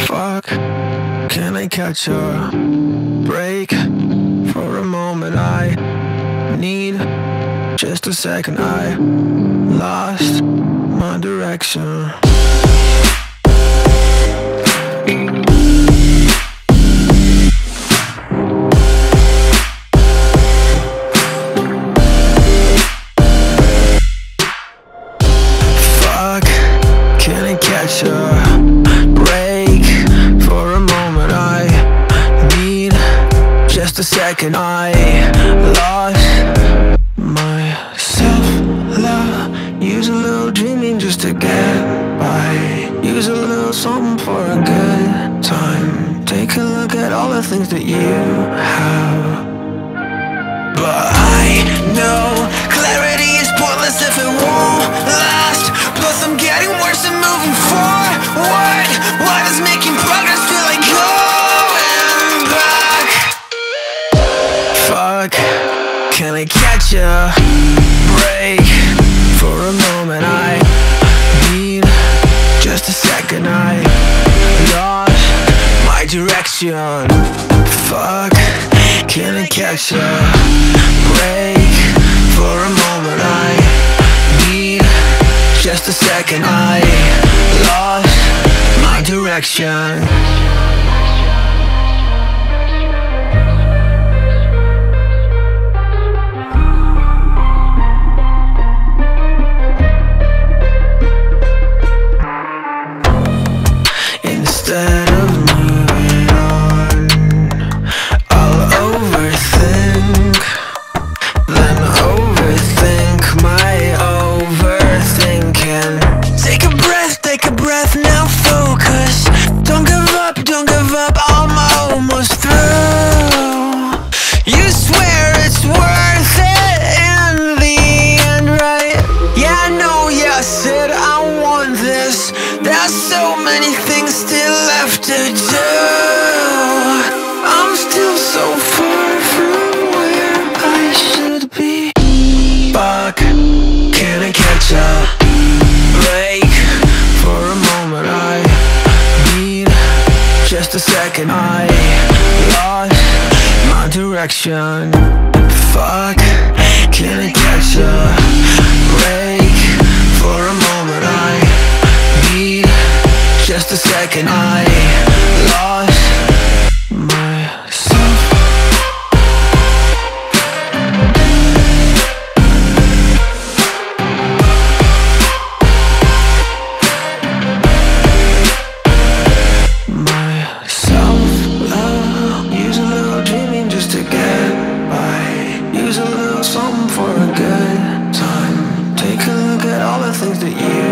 Fuck, can I catch a break for a moment? I need just a second. I lost my direction. Fuck, can I catch a break for a moment? I need just a second. I lost my self-love. Use a little dreaming just to get by. Use a little something for a good time. Take a look at all the things that you have. But I know clarity is pointless if it won't last. Plus I'm getting worse and moving forward. Why does making progress feel like going back? Fuck, can I catch a break for a moment? I need just a second. I lost my direction. Fuck, can I catch a break for a moment? I need just a second. I lost my direction. Instead of moving on, I'll overthink, then overthink my overthinking. Take a breath, now focus. Don't give up, I'm almost through. You swear it's worth it in the end, right? Yeah, I know, yeah, I said I want this. There's so many things still left to do. I'm still so far from where I should be. Fuck, can I catch a break for a moment? I need just a second. I lost my direction. Fuck, can I catch a break for a moment? I need just a second. I lost myself. My self-love. Use a little dreaming just to get by. Use a little something for a good time. Take a look at all the things that you